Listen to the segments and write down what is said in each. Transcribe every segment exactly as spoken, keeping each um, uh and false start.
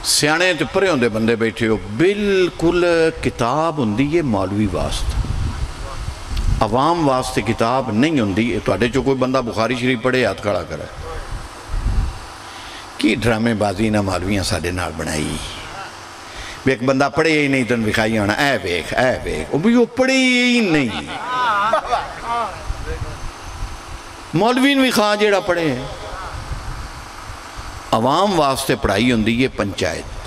سیانے تے پرے ہوندے بندے بیٹھے ہو بالکل کتاب ہوندی ہے مولوی واسطے عوام واسطے کتاب نہیں ہوندی تواڈے چوں کوئی بندہ بخاری شریف پڑھے ہاتھ کھڑا کرے کی ڈرامے بازی نہ مولویاں ساڈے نال بنائی بھی ایک بندہ پڑھے ہی نہیں تن وکھائی ہونا اے ویکھ اے ویکھ بھی وہ پڑھے ہی نہیں مولوی بھی خواہ جیڑا پڑھے عوام واسطے پڑھائی ہوندی ہے پنچایت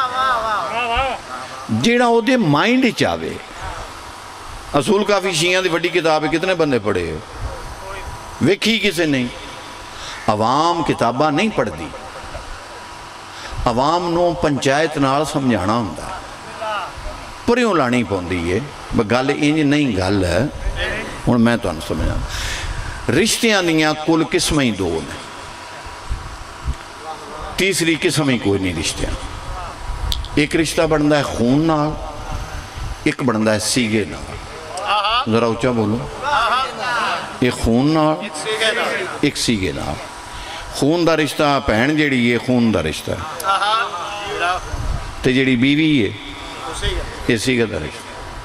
جیڑا او دے مائنڈ چاہے اصول کافی شیعہ دی وڈی کتاب ہے کتنے بندے پڑھے ویکھی کسے نہیں عوام کتابہ نہیں پڑھ دی عوام نو پنچایت نال سمجھانا ہوندہ پریوں لانی پوندی ہے گل انج نہیں گل ہے اور میں تو ان سمجھا رشتیاں دیاں کل قسمیں دو نے تیسری قسم ہی کوئی نہیں رشتہ ایک رشتہ بڑھندا ہے خون نال ایک بڑھندا ہے سیگے نال ذرا اچھا بولو ایک خون نال ایک سیگے نال خون دا رشتہ پہن جیڑی یہ خون دا رشتہ ہے تے جیڑی بیوی ہے یہ سیگے دا رشتہ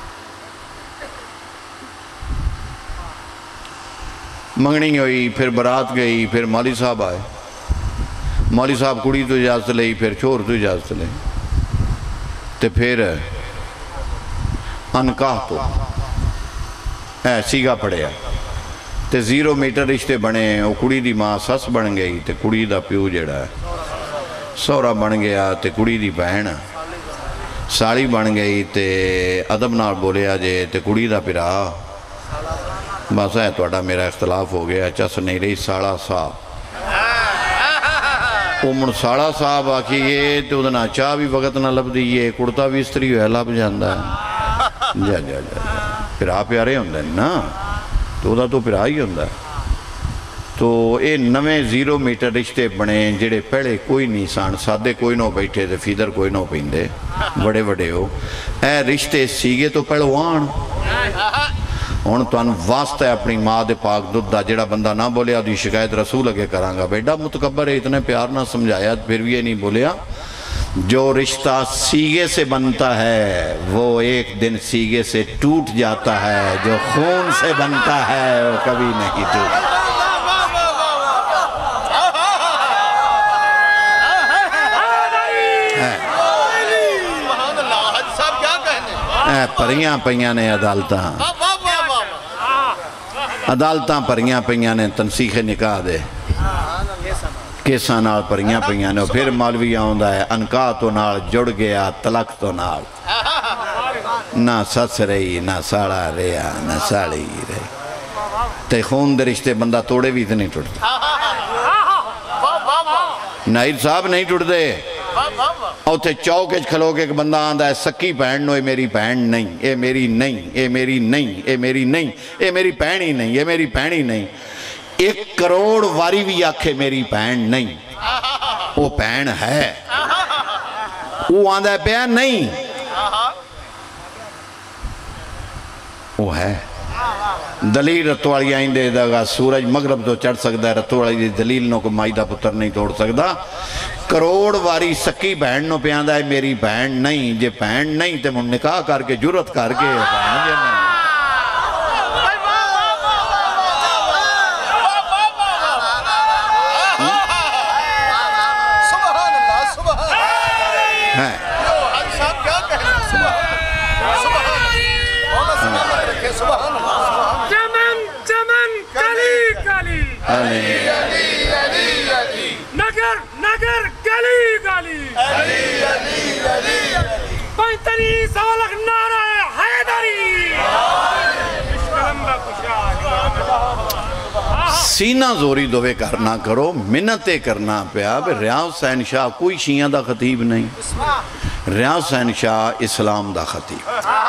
منگنی ہوئی پھر برات گئی پھر مالی صاحب آئے مالی صاحب کڑی تو اجازت لئی پھر چھوڑ تو اجازت لئی تے پھر انکاہ تو اے سیگا پڑھیا تے زیرو میٹر رشتے بنے وہ کڑی دی ماں سس بن گئی تے کڑی دا پیو جڑا ہے سورا بن گیا تے کڑی دی بہن ساڑی بن گئی تے ادب نال بولیا جے تے کڑی دا پھرا بس ہے توڑا میرا اختلاف ہو گیا چس نہیں رہی ساڑا صاحب امن ساڑا صاحب آکھی یہ تو دنا چاہ بھی وقت نہ لب دیئے کڑتا بھی استری ہوئے لب جاندہ ہے جا جا جا پھر آپ پیارے ہوندہ ہے نا تو دا تو پھر آئی ہوندہ ہے تو اے نویں زیرو میٹر رشتے بنے جڑے پہلے کوئی نہیں سان سادے کوئی نو بیٹھے تھے فیدر کوئی نو پیندے بڑے بڑے ہو اے رشتے سیگے تو پہلوان ہون تو ان واسطہ ہے اپنی ماں دے پاک دودھ دا جڑا بندہ نہ بولیا دی شکایت رسول اگے کرانگا بیٹا متکبر ہے اتنے پیار نہ سمجھایا پھر بھی یہ نہیں بولیا جو رشتہ سیگے سے بنتا ہے وہ ایک دن سیگے سے ٹوٹ جاتا ہے جو خون سے بنتا ہے وہ کبھی نہیں ٹوٹ اے پریاں پریاں نے عدالتاں عدالتاں پریاں پریاں نے تنسیخ نکاح دے کیساں نال پریاں پریاں نے پھر مولوی آؤندہ ہے انکاہ تو نال جڑ گیا طلاق تو نال نہ سس رہی نہ ساڑا رہا نہ ساڑی رہی تے خون دے رشتے بندہ توڑے بھی اتنے ٹوٹتے نائد صاحب نہیں ٹوٹ دے اور تے چوک اچھ کھلو کے ایک بندہ آندہ ہے سکی پہن نو اے میری پہن نہیں اے میری نہیں اے میری نہیں اے میری نہیں اے میری پہن ہی نہیں اے میری پہن ہی نہیں ایک کروڑ واری بھی آکھے میری پہن نہیں وہ پہن ہے وہ آندہ ہے پہن نہیں وہ ہے دلیل رتوالی آئندے داگا سورج مغرب تو چڑھ سکتا ہے رتوالی دلیل نو کو مائدہ پتر نہیں توڑ سکتا کروڑ واری سکی بہن نو پہ آندہ ہے میری بہن نہیں جے بہن نہیں تے من نکاح کر کے جرت کر کے بہن جے نہیں نگر نگر گلی گلی علی علی علی پینتالیس سالک نعرہ حیدری سینہ زوری دوے کرنا کرو منتیں کرنا پیا ریاض حسین شاہ کوئی شیعہ دا خطیب نہیں ریاض حسین شاہ اسلام دا خطیب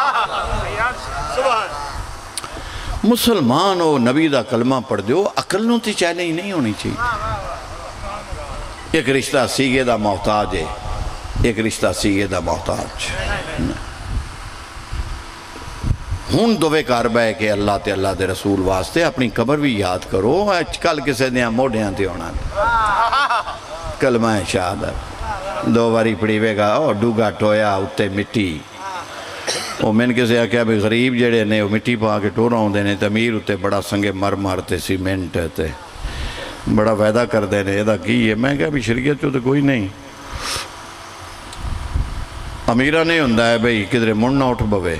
مسلمان ہو نبی دا کلمہ پڑھ دیو عقل نو تی چیلنج نہیں ہونی چاہیے ایک رشتہ سیگے دا محتاج ہے ایک رشتہ سیگے دا محتاج ہون دوے کاربہ ہے کہ اللہ تے اللہ دے رسول واسطے اپنی قبر بھی یاد کرو کل کسے دیاں موڑیاں تے ہونا کلمہ شہادت دو باری پڑیوے گا او ڈوگا ٹویا اتے مٹی وہ میں کسے آکھیا بھی غریب جڑے نے وہ مٹی پا کے ٹورا ہوں دینے تے امیر اتے بڑا سنگے مر مارتے سیمنٹ تے بڑا وعدہ کر دینے ایدہ کی ہے میں کہا بھی شریعت چو تو کوئی نہیں امیرہ نہیں ہوندہ ہے بھئی کدھرے من نہ اٹھ بوے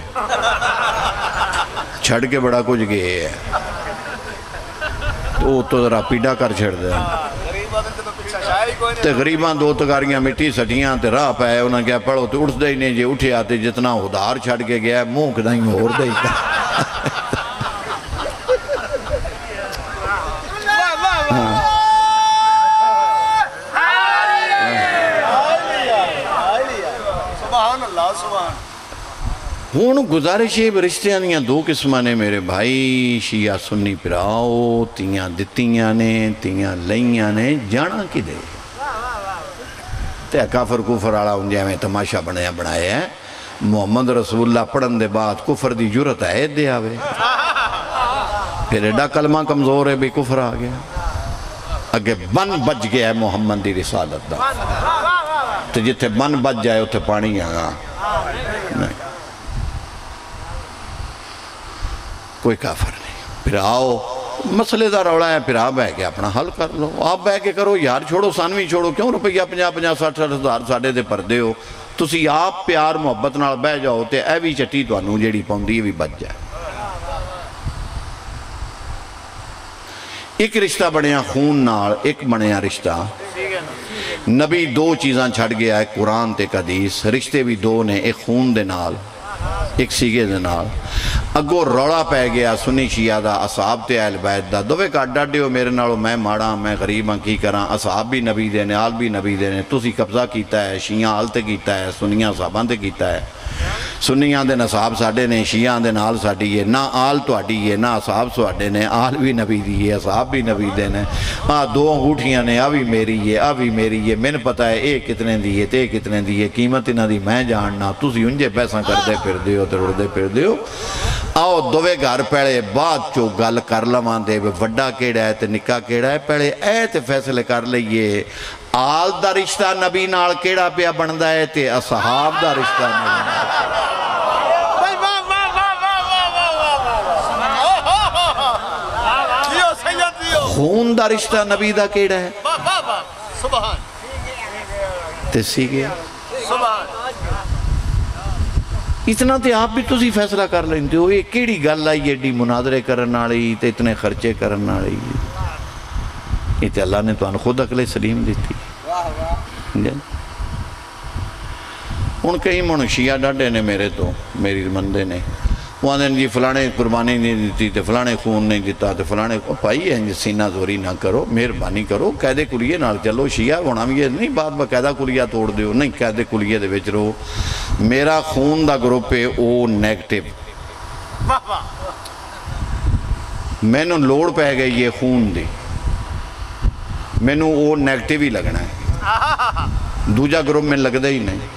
چھڑ کے بڑا کچھ گئے ہے تو تو ذرا پیڈا کر چھڑ دے تے غریباں دو تکاریاں مٹی سٹیاں تے راہ پہ انہاں کیا پڑھو تو اٹھ دے ہی نہیں جے اٹھے آتے جتنا ادھار چھڑ کے گیا ہے منہ کدائیں اور دے ہی ہون گزارشے رشتیاں دیاں دو قسمہ نے میرے بھائی شیعہ سنی پراؤ تیاں دتیاں نے تیاں لئیاں نے جانا کی دے تے کافر کفر آڑا انجھے میں تماشا بنایا بنایا ہے محمد رسول اللہ پڑھن دے بعد کفر دی جرت ہے دے آوے پھر ایڈا کلمہ کمزور ہے بھی کفر آ گیا اگے بن بچ گیا ہے محمد دی رسالت دا تو جتے بن بچ جائے اتے پانی آگا نہیں کوئی کافر نہیں پھر آؤ مسئلے دا روڑا ہے پھر آپ بہ کے اپنا حل کر لو آپ بہ کے کرو یار چھوڑو سانوی چھوڑو کیوں روپیہ پنجا پنجا ساٹھ ساٹھ ہزار ساڑھے دے پردے ہو تسی آپ پیار محبت نال بہ جاؤ تے اے بھی چٹی تو انہوں جیڑی پوندی بھی بچ جائے ایک رشتہ بنیا خون نال ایک بنیا رشتہ نبی دو چیزاں چھڑ گیا ہے قرآن تے حدیث رشتے بھی دو نے ایک خون دے نال ایک سیگے دے نال اگو روڑا پہ گیا سنی شیعہ دا اصحاب تے اہل بیت دا دوے کا ڈاڈے ہو میرے نالو میں ماڑا میں غریب ہاں کی کراں اصحاب بھی نبی دینے آل بھی نبی دینے تسی قبضہ کیتا ہے شیعہ آل تے کیتا ہے سنیاں صحابان تے کیتا ہے سنیاں دے نصاب ساڑے نے شیعہ دے نال ساڑی ہے نہ آل تو آڑی ہے نہ اصحاب ساڑے نے آل بھی نبی دی ہے اصحاب بھی نبی دینے آہ دو انگوٹھیاں نے آوی میری ہے آوی میری ہے میں نے پتا ہے اے کتنے دی ہے تے کتنے دی ہے قیمت نہ دی میں جاننا تسی انجے پیسہ کر دے پھر دیو تے رڑ دے پھر دیو آؤ دوے گھر پہلے بعد چو گل کر لوان دے وڈا کیڑا ہے تے نکا کیڑا ہے پہلے اے تے فیصلے کر لئیے آل دا رشتہ نبی نال کیڑا پیا بندہ ہے تے اصحاب دا رشتہ نبی نال خون دا رشتہ نبی دا کیڑا ہے تے سیگے اتنا تے آپ بھی تسی فیصلہ کر لیندے ہو یہ کیڑی گل آئی ایڈی مناظرے کرن والی تے اتنے خرچے کرن والی یہ تے اللہ نے تو ان خود عقل سلیم دیتی ان کئی من شیعہ ڈاڈے نے میرے تو میری مندے نے وہ آدھیں جی فلانے قربانی نہیں دیتی تے فلانے خون نہیں دیتا تے فلانے پائی ہے سینہ زوری نہ کرو مہربانی کرو قیدے کلیے نال چلو شیعہ ہونا بھی یہ نہیں بات باقاعدہ کلیہ توڑ دیو نہیں قیدے کلیے دے وچ رہو میرا خون دا گروپ ہے او نیگٹیو میں نو لوڑ پہ گئی یہ خون دی میں نو او نیگٹیو ہی لگنا ہے دوجہ گروپ میں لگ دے ہی نہیں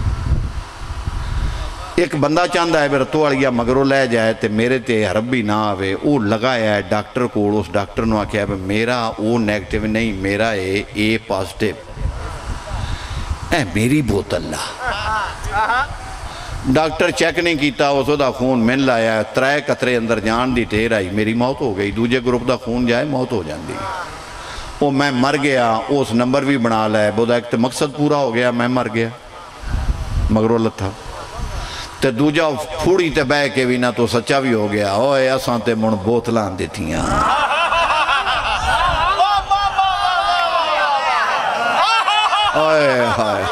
ایک بندہ چاندہ ہے میرا تو اڑیا مگرو لے جائے تے میرے تے حرب بھی نہ آوے او لگایا ہے ڈاکٹر کو اس ڈاکٹر نے آکھیا ہے میرا او نیگٹیو نہیں میرا اے اے پازیٹیو اے میری بوت اللہ ڈاکٹر چیک نہیں کیتا اس دا خون من لایا ترائے قطرے اندر جان دی ٹیر آئی میری موت ہو گئی دوجہ گروپ دا خون جائے موت ہو جان دی وہ میں مر گیا اس نمبر بھی بنا لائے بودا ایک مقصد پورا ہو گیا میں مر گیا مگرو اللہ تھا تے دوجہ پھوڑی تے بے کے بھی نہ تو سچا بھی ہو گیا اوہ اساں تے من بوتلان دیتیاں اوہ ہائے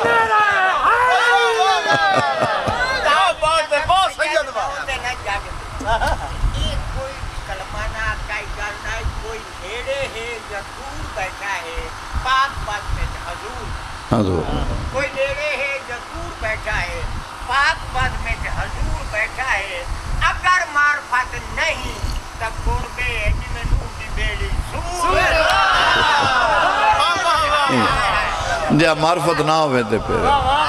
حضور کوئی نیڑے ہے جو دور بیٹھا ہے پاک پد میں حضور بیٹھا ہے اگر معرفت نہیں تب گربے ہے جنہیں نور دی بیڑی سور جا معرفت نہ ہوئے تھے پھر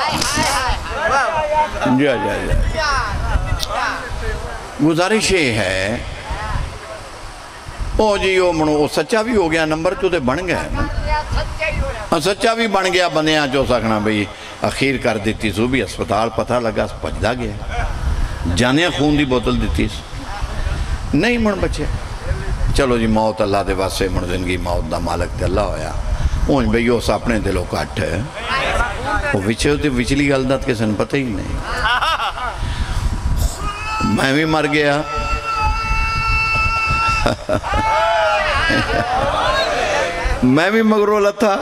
جا جا جا گزارش یہ ہے او جی او منو سچا بھی ہو گیا نمبر تو دے بن گئے सच्चा ही हो रहा सच्चा भी बन गया बंदियां चो सकना बई अखीर कर दी सू भी अस्पताल पता लगा भजदा गया जाने खून की बोतल दी नहीं मुड़ बचे चलो जी मौत अल्लाह दे वास्ते मुड़ जिंदगी मौत दा मालक ते अल्लाह होया उन बई उस अपने दिलों घट वो विचे ते विचली गल दा किसी ने पता ही नहीं मैं भी मर गया मैं भी मगरों लथा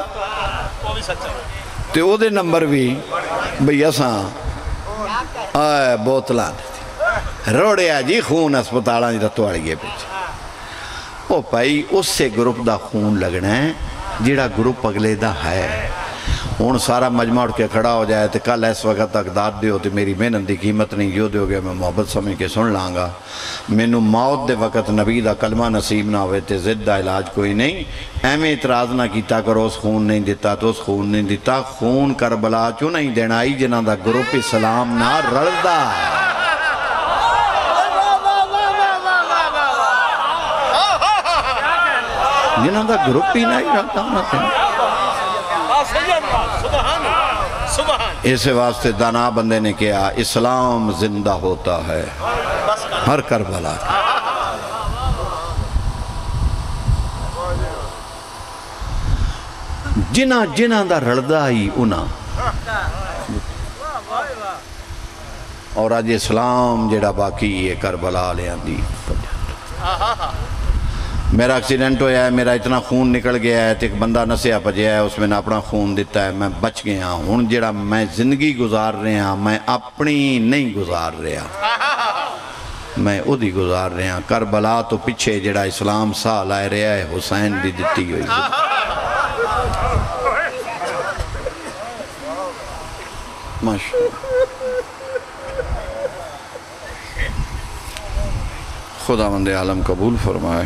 ते ओदे नंबर भी बई असां आ बोतलां रोड़िया जी खून अस्पताल रतवाड़िए पिछ ओ भाई उससे ग्रुप दा खून लगना है जिहड़ा ग्रुप अगले दा है हुण सारा मजमा उठ के खड़ा हो जाए तो कल इस वक्त तक दाद दियो तो मेरी मेहनत की कीमत नहीं जो दोगे मैं मोहब्बत समझ के सुन लाँगा मैनू मौत दे वक्त नबी दा कलमा नसीब ना होवे ते जिद दा इलाज कोई नहीं एवें इतराज़ ना कीता करो उस खून नहीं दिता तो उस खून नहीं दिता खून करबला चो नहीं देना आई जिन्हां दा ग्रुप इस्लाम ना रलदा जिन्हां दा ग्रुप ही नहीं रलदा उन्हां इस वास्ते दाना बंदे ने कहा इस्लाम जिंदा होता है हर करबला जिन्हां जिन्हां दा रलदा ही उन्हां और अज इस्लाम जेड़ा बाकी है करबला लियांदी मेरा एक्सीडेंट होया है मेरा इतना खून निकल गया है तो एक बंदा नसिया भजया है उसमें अपना खून दिता है मैं बच गया हूँ जेड़ा मैं जिंदगी गुजार रहा मैं अपनी नहीं गुजार रहा मैं उदी गुजार रहा करबला तो पिछे जेड़ा इस्लाम साह ला रहा है हुसैन दी दिती हुई खुदा मंदे आलम कबूल फरमाए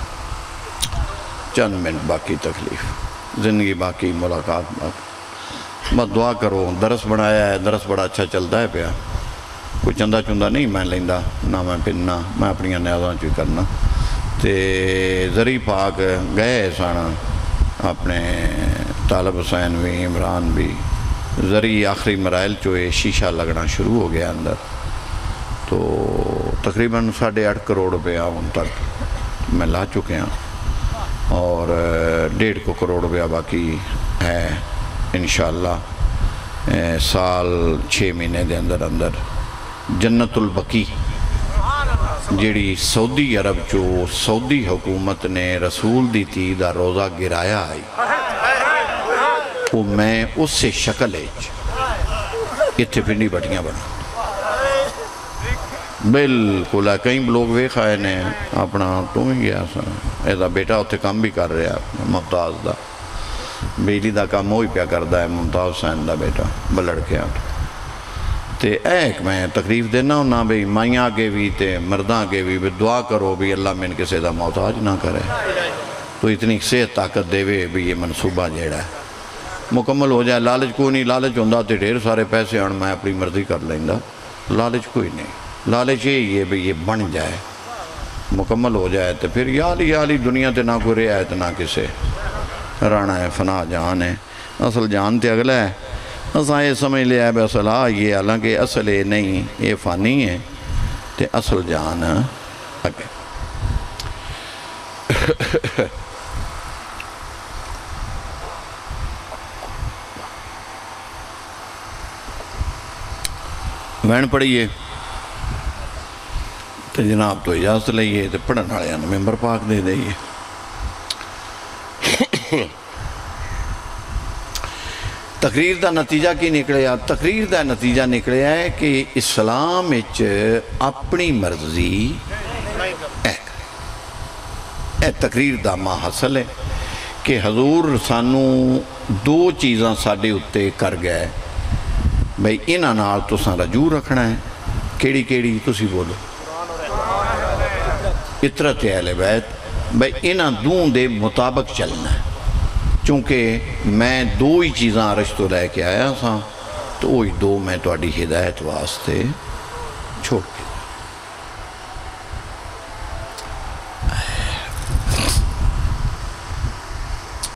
चंद मिनट बाकी तकलीफ जिंदगी बाकी मुलाकात बाकी बस दुआ करो दरस बनाया है दरस बड़ा अच्छा चलता है पिया कोई चंदा चुंदा नहीं मैं लेंदा ना मैं पिन्ना मैं अपनी न्याज़ां च करना ते जरी पाक गए सन अपने तालब हुसैन भी इमरान भी जरी आखिरी मराइल चो ये शीशा लगना शुरू हो गया अंदर तो तकरीबन साढ़े आठ करोड़ रुपया उन तक मैं ला चुके हैं और डेढ़ को करोड़ रुपया बाकी है इंशाअल्लाह साल छः महीने के अंदर अंदर जन्नतुल बकी जिहड़ी सऊदी अरब चो सऊदी हुकूमत ने रसूल दी धी दा रोज़ा गिराया आई वो मैं उससे शक्ल इत्थे पिंडी बटियां बना बिल्कुल है कई लोग वेख आए ने अपना तू ही गया सा बेटा उत्थे काम भी कर रहा मुमताज़ का बिजली का काम वही पिया करता है मुमताज़ हुसैन का बेटा बलड़किया तो एक मैं तकलीफ देना होना बई माइया अगे भी तो मर्दा अगे भी दुआ करो भी अल्लाह मैंने किसी का मोहताज ना करे तो इतनी सेहत ताकत देवे भी ये मनसूबा जेड़ा मुकम्मल हो जाए लालच कोई नहीं लालच होंदा तो ढेर सारे पैसे आन मैं अपनी मर्जी कर लेंदा लालच कोई नहीं लालच यही है भाई ये बन जाए मुकम्मल हो जाए तो फिर याली याली दुनिया ते ना कोई रहा है तो ना किसे राना है फना जान है असल जान तो अगला है असा ये समझ लिया है असल आ ये हालांकि असल ये नहीं ये फानी है तो असल जान अगे वैन पढ़िए तो जनाब तो इजाजत लईए तो पढ़न वाले मेंबर पाक दे दईए तकरीर का नतीजा की निकलिया तकरीर का नतीजा निकलिया है कि इस्लाम विच अपनी मर्जी ए तकरीर का माहसल है कि हजूर सानू दो चीज़ां साडे उत्ते कर गए भाई इन्हां नाल तुसां रजू रखना है केड़ी केड़ी तुसी बोलो इतरत अहले बैत भाई इन्हां दूं दे मुताबिक चलना है चूँकि मैं दो ही चीज़ां अरश तो लैके आया सा तो वही दो मैं तुहाडी हिदायत वास्ते छोड़ के